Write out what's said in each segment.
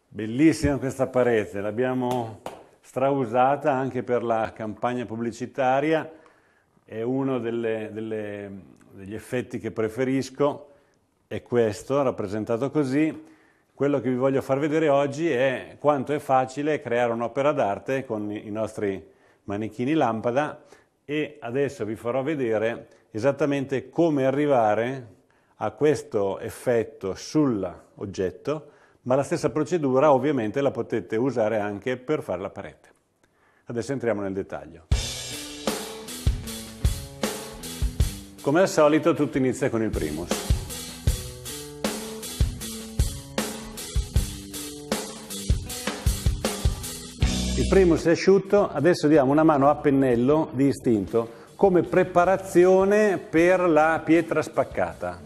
Bellissima questa parete, l'abbiamo strausata anche per la campagna pubblicitaria, è uno degli effetti che preferisco, è questo, rappresentato così. Quello che vi voglio far vedere oggi è quanto è facile creare un'opera d'arte con i nostri manichini lampada e adesso vi farò vedere esattamente come arrivare a questo effetto sull'oggetto, ma la stessa procedura ovviamente la potete usare anche per fare la parete. Adesso entriamo nel dettaglio. Come al solito tutto inizia con il primus. Il primus è asciutto, adesso diamo una mano a pennello di istinto come preparazione per la pietra spaccata.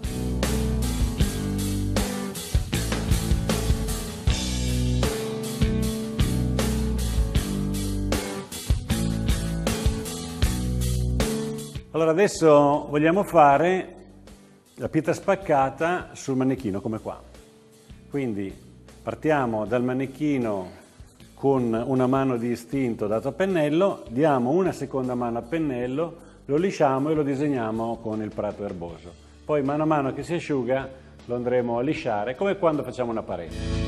Allora adesso vogliamo fare la pietra spaccata sul manichino come qua. Quindi partiamo dal manichino con una mano di istinto dato a pennello, diamo una seconda mano a pennello, lo lisciamo e lo disegniamo con il prato erboso. Poi mano a mano che si asciuga lo andremo a lisciare come quando facciamo una parete.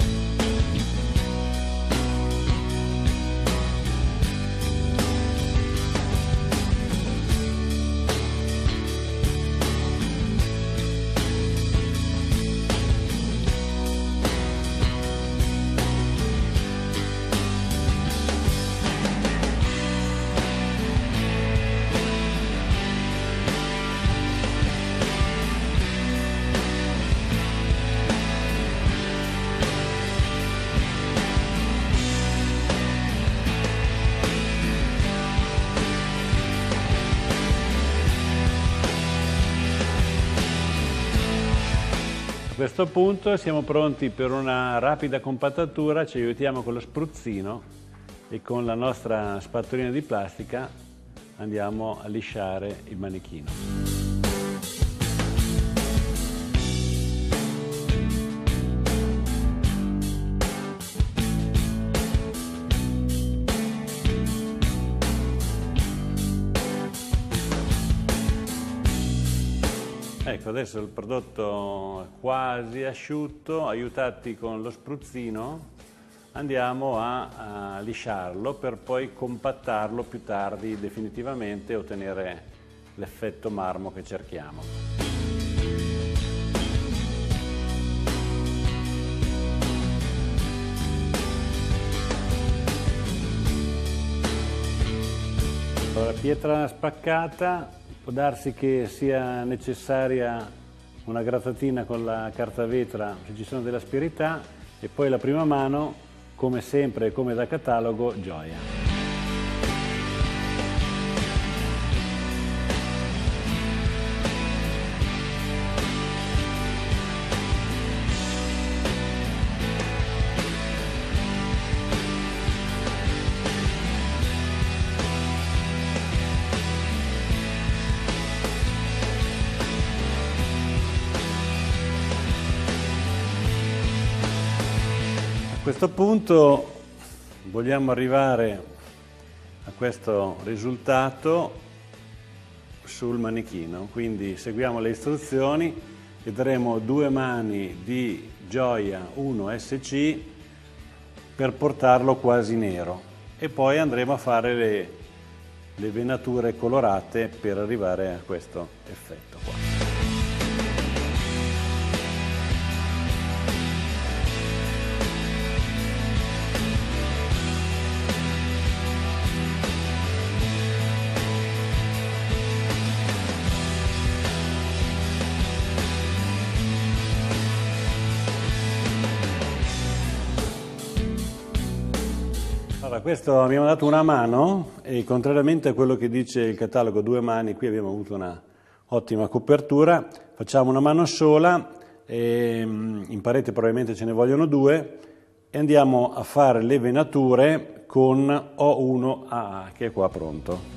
A questo punto siamo pronti per una rapida compattatura, ci aiutiamo con lo spruzzino e con la nostra spatolina di plastica andiamo a lisciare il manichino. Ecco, adesso il prodotto è quasi asciutto, aiutati con lo spruzzino, andiamo a lisciarlo per poi compattarlo più tardi definitivamente e ottenere l'effetto marmo che cerchiamo. Allora, pietra spaccata. Può darsi che sia necessaria una grattatina con la carta vetra se ci sono delle asperità e poi la prima mano, come sempre e come da catalogo, gioia. A questo punto vogliamo arrivare a questo risultato sul manichino, quindi seguiamo le istruzioni e daremo 2 mani di Gioia 1 SC per portarlo quasi nero e poi andremo a fare le venature colorate per arrivare a questo effetto qua. Allora, questo abbiamo dato una mano e contrariamente a quello che dice il catalogo 2 mani, qui abbiamo avuto una ottima copertura, facciamo una mano sola, in parete probabilmente ce ne vogliono 2 e andiamo a fare le venature con O1AA che è qua pronto.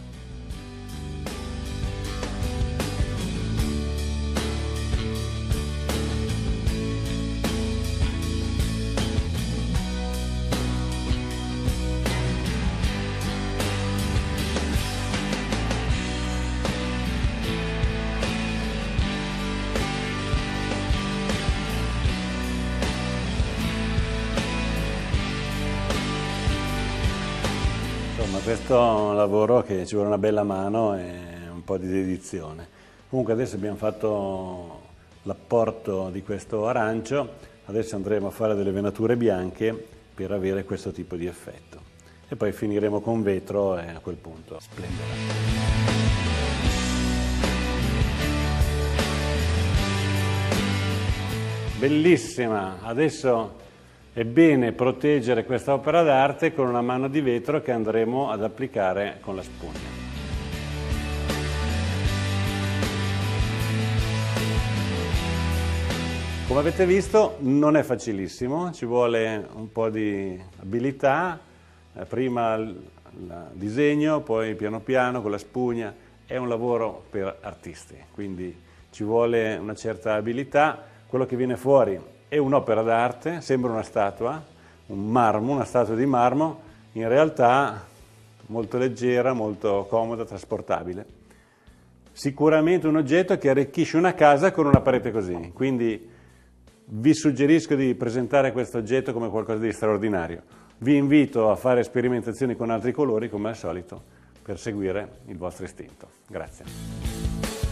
questo è un lavoro che ci vuole una bella mano e un po' di dedizione. Comunque adesso abbiamo fatto l'apporto di questo arancio, adesso andremo a fare delle venature bianche per avere questo tipo di effetto. E poi finiremo con vetro e a quel punto splenderà. Bellissima! Adesso è bene proteggere questa opera d'arte con una mano di vetro che andremo ad applicare con la spugna. Come avete visto non è facilissimo, ci vuole un po' di abilità, prima il disegno, poi piano piano con la spugna, è un lavoro per artisti, quindi ci vuole una certa abilità. Quello che viene fuori è un'opera d'arte, sembra una statua, un marmo, una statua di marmo, in realtà molto leggera, molto comoda, trasportabile. Sicuramente un oggetto che arricchisce una casa con una parete così, quindi vi suggerisco di presentare questo oggetto come qualcosa di straordinario. Vi invito a fare sperimentazioni con altri colori, come al solito, per seguire il vostro istinto. Grazie.